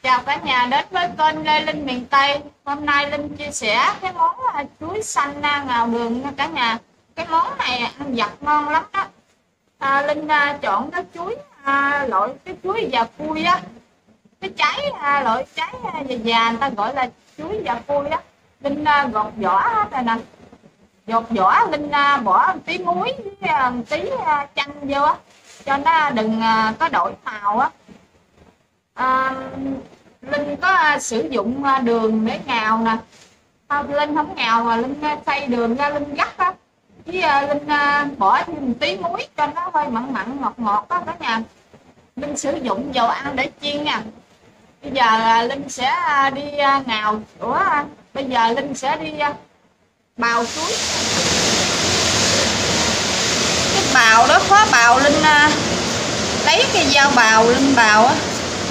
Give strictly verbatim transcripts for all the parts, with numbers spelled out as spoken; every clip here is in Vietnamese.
Chào cả nhà đến với kênh Lê Linh miền Tây. Hôm nay Linh chia sẻ cái món chuối xanh ngào đường nha cả nhà. Cái món này ăn vặt ngon lắm đó. À, Linh à, chọn cái chuối à, loại cái chuối già cui á, cái trái à, loại trái à, già già người ta gọi là chuối già cui á. Linh à, gọt vỏ hết rồi nè. Gọt vỏ Linh à, bỏ một tí muối với à, một tí à, chanh vô á, cho nó đừng à, có đổi màu á. À, Linh có uh, sử dụng uh, đường để ngào nè. À, Linh không ngào mà Linh uh, xay đường ra Linh gắt á, với uh, Linh uh, bỏ thêm một tí muối cho nó hơi mặn mặn ngọt ngọt đó cả nhà. Linh sử dụng dầu ăn để chiên nha. Bây giờ uh, Linh sẽ uh, đi uh, ngào. Ủa, uh, bây giờ Linh sẽ đi uh, bào chuối. Cái bào đó khó bào, Linh uh, lấy cái dao bào Linh bào á.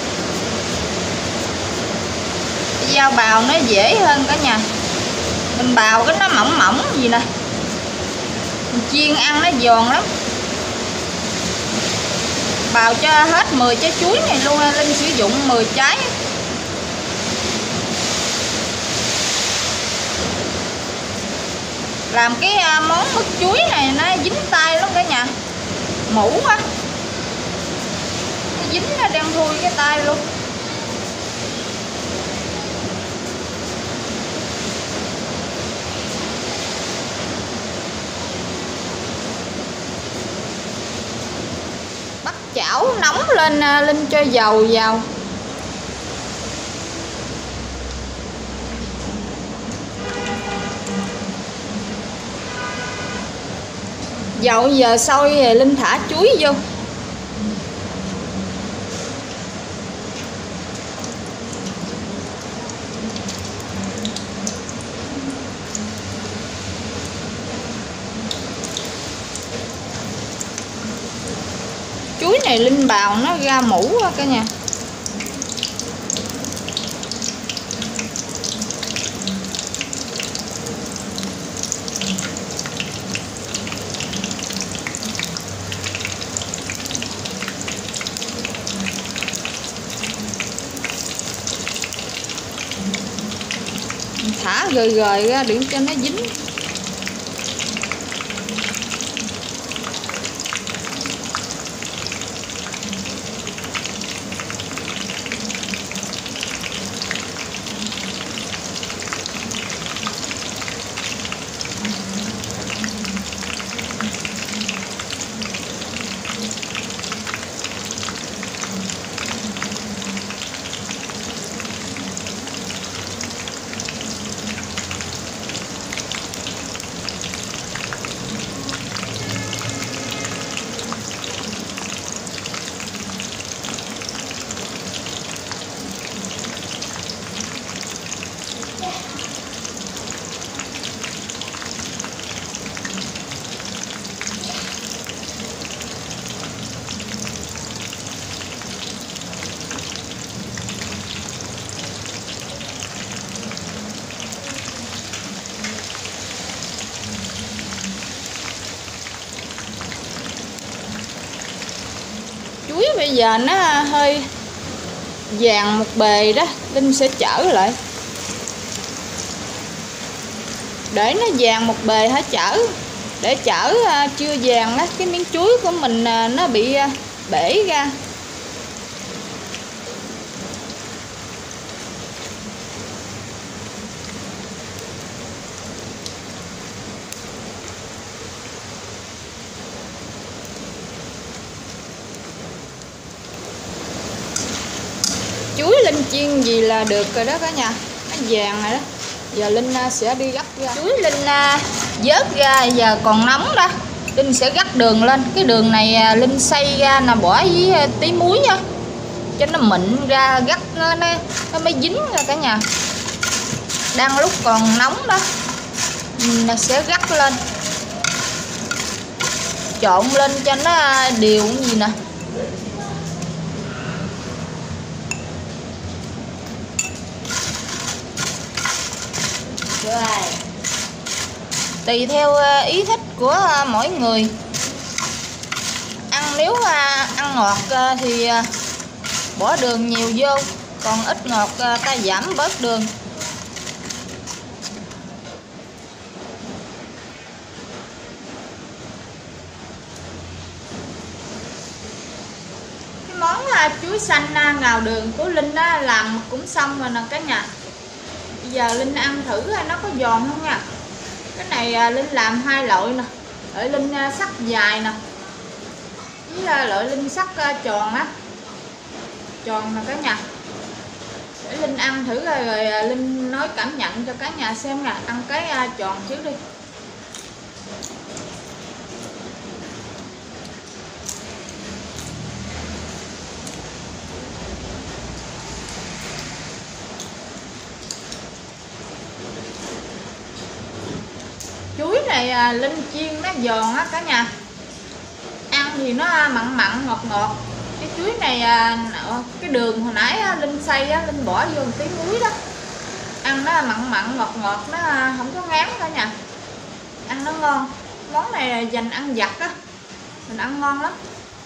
Dao bào nó dễ hơn cả nhà. Mình bào cái nó mỏng mỏng gì nè, mình chiên ăn nó giòn lắm. Bào cho hết mười trái chuối này luôn. Linh sử dụng mười trái. Làm cái món mứt chuối này nó dính tay lắm cả nhà. Mũ á, nó dính nó đang thui cái tay luôn. Chảo nóng lên, Linh cho dầu vào. Dầu giờ sôi thì Linh thả chuối vô. Chuối này Linh bào nó ra mũ á cả nhà. Thả gời gời ra để cho nó dính. Chuối bây giờ nó hơi vàng một bề đó, Linh sẽ chở lại. Để nó vàng một bề hả chở. Để chở chưa vàng đó, cái miếng chuối của mình nó bị bể ra. Chuối Linh chiên gì là được rồi đó cả nhà. Nó vàng rồi đó. Giờ Linh sẽ đi gấp ra. Chuối Linh vớt ra giờ còn nóng đó. Linh sẽ gắt đường lên. Cái đường này Linh xay ra là bỏ với tí muối nha, cho nó mịn ra, gắt nó, nó mới dính ra cả nhà. Đang lúc còn nóng đó, mình sẽ gắt lên, trộn lên cho nó đều gì nè. Tùy theo ý thích của mỗi người. Ăn nếu ăn ngọt thì bỏ đường nhiều vô, còn ít ngọt ta giảm bớt đường. Cái món chuối xanh ngào đường của Linh á, làm cũng xong rồi nè cả nhà. Bây giờ Linh ăn thử nó có giòn không nha. Cái này Linh làm hai loại nè, loại Linh sắc dài nè, với loại Linh sắc tròn á, tròn nè cả nhà. Để Linh ăn thử rồi, rồi Linh nói cảm nhận cho cả nhà xem nè. Ăn cái tròn trước đi. Chuối này Linh chiên nó giòn á cả nhà. Ăn thì nó mặn mặn ngọt ngọt. Cái chuối này cái đường hồi nãy Linh xay á, Linh bỏ vô một tí muối đó. Ăn nó mặn mặn ngọt ngọt, nó không có ngán cả nhà. Ăn nó ngon. Món này dành ăn vặt á, mình ăn ngon lắm.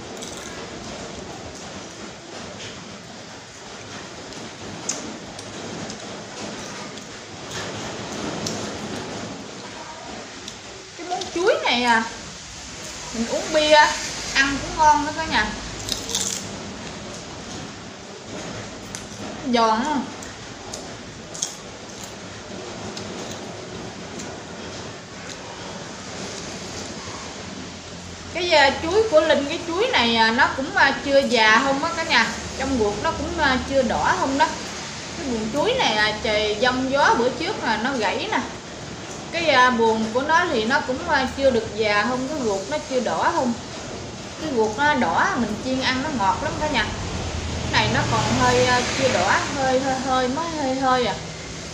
Cái món chuối này à, mình uống bia ăn cũng ngon đó cả nhà. Giòn không? Cái chuối của Linh, cái chuối này nó cũng chưa già không á cả nhà. Trong ruột nó cũng chưa đỏ không đó. Cái buồng chuối này trời giông gió bữa trước là nó gãy nè. Cái buồng của nó thì nó cũng chưa được già không, cái ruột nó chưa đỏ không. Cái ruột nó đỏ mình chiên ăn nó ngọt lắm cả nhà. Cái này nó còn hơi chưa đỏ, hơi hơi hơi mới hơi hơi à.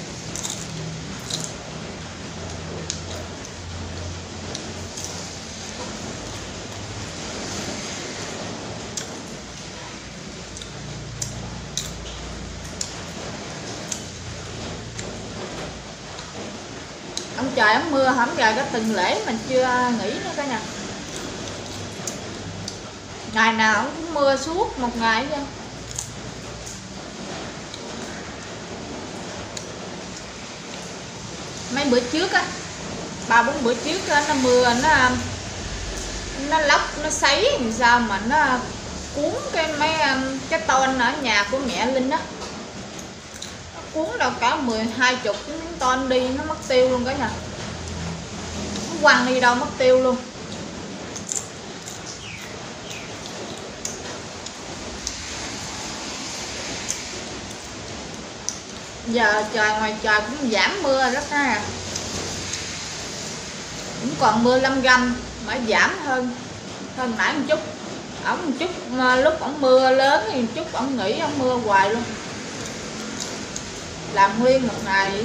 Ông trời ông mưa hổng giờ có từng lễ mình chưa nghỉ nữa cả nhà. Ngày nào cũng mưa suốt một ngày vậy. Mấy bữa trước á, ba bốn bữa trước á, nó mưa nó nó lốc nó sấy làm sao mà nó cuốn cái mấy cái ton ở nhà của mẹ Linh á, nó cuốn đâu cả mười hai chục miếng ton đi, nó mất tiêu luôn cả nhà. Nó quăng đi đâu mất tiêu luôn. Giờ trời ngoài trời cũng giảm mưa rất ha, cũng còn mưa lâm râm mà giảm hơn hơn nãy một chút. Ổng một chút lúc ổng mưa lớn thì một chút ổng nghỉ, ổng mưa hoài luôn, làm nguyên một ngày.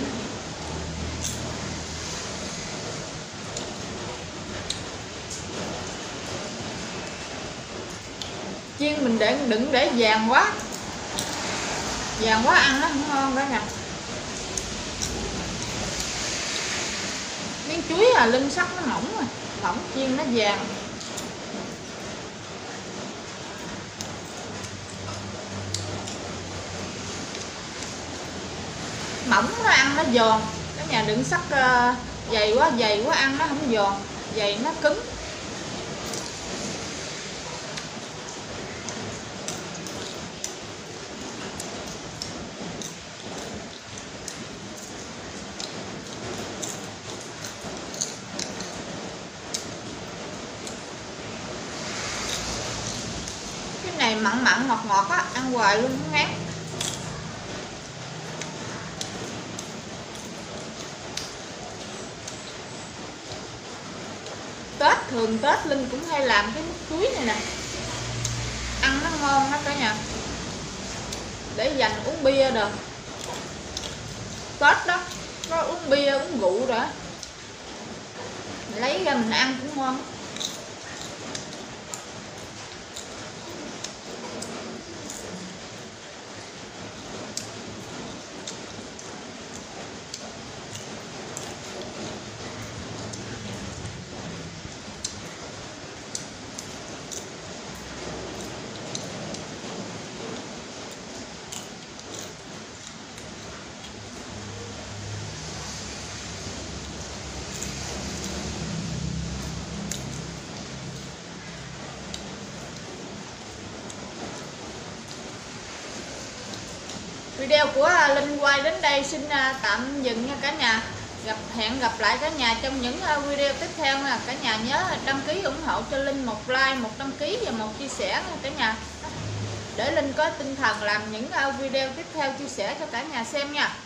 Chiên mình để đừng để vàng quá, vàng quá ăn nó không ngon cả nhà. Miếng chuối à Linh sắc nó mỏng rồi, mỏng chiên nó vàng. Mỏng nó ăn nó giòn, cả nhà đừng sắc uh, dày quá, dày quá ăn nó không giòn, dày nó cứng. Này mặn mặn ngọt ngọt á, ăn hoài luôn không ngán. Tết thường Tết Linh cũng hay làm cái mứt chuối này nè, ăn nó ngon đó cả nhà, để dành uống bia được. Tết đó có uống bia uống rượu rồi, lấy ra mình ăn cũng ngon. Video của Linh quay đến đây xin tạm dừng nha cả nhà. Gặp hẹn gặp lại cả nhà trong những video tiếp theo nha. Cả nhà nhớ đăng ký ủng hộ cho Linh một like, một đăng ký và một chia sẻ nha cả nhà. Để Linh có tinh thần làm những video tiếp theo chia sẻ cho cả nhà xem nha.